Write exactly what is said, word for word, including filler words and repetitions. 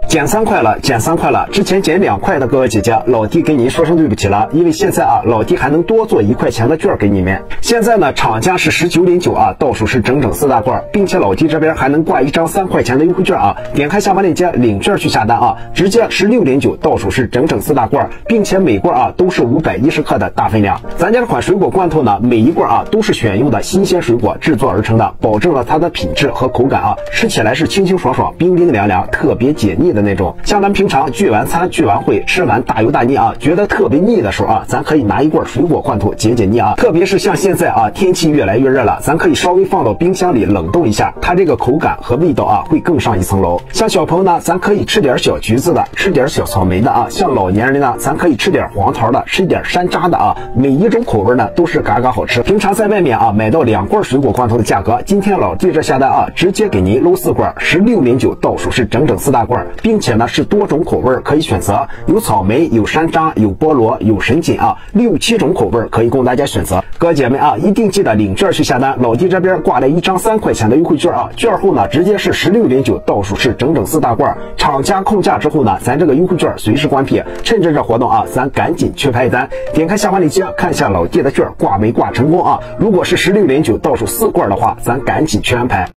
减三块了，减三块了！之前减两块的哥哥姐姐，老弟跟您说声对不起了，因为现在啊，老弟还能多做一块钱的券给你们。现在呢，厂家是十九点九啊，倒数是整整四大罐，并且老弟这边还能挂一张三块钱的优惠券啊。点开下方链接领券去下单啊，直接十六点九，倒数是整整四大罐，并且每罐啊都是五百一十克的大分量。咱家这款水果罐头呢，每一罐啊都是选用的新鲜水果制作而成的，保证了它的品质和口感啊，吃起来是清清爽爽、冰冰凉凉，特别解腻的那种。像咱平常聚完餐、聚完会，吃完大油大腻啊，觉得特别腻的时候啊，咱可以拿一罐水果罐头解解腻啊。特别是像现在啊，天气越来越热了，咱可以稍微放到冰箱里冷冻一下，它这个口感和味道啊会更上一层楼。像小朋友呢，咱可以吃点小橘子的，吃点小草莓的啊。像老年人呢，咱可以吃点黄桃的，吃点山楂的啊。每一种口味呢都是嘎嘎好吃。平常在外面啊买到两罐水果罐头的价格，今天老弟这下单啊，直接给您搂四罐，十六点九，倒数是整整四大罐，并且呢是多种口味可以选择，有草莓，有山楂，有菠萝，有神锦啊，六七种口味可以供大家选择。哥姐们啊，一定记得领券去下单。老弟这边挂了一张三块钱的优惠券啊，券后呢直接是十六点九，倒数是整整四大罐。厂家控价之后呢，咱这个优惠券随时关闭，趁着这活动啊，咱赶紧去拍单。点开下方链接看一下老弟的券挂没挂成功啊？如果是十六点九倒数四罐的话，咱赶紧去安排。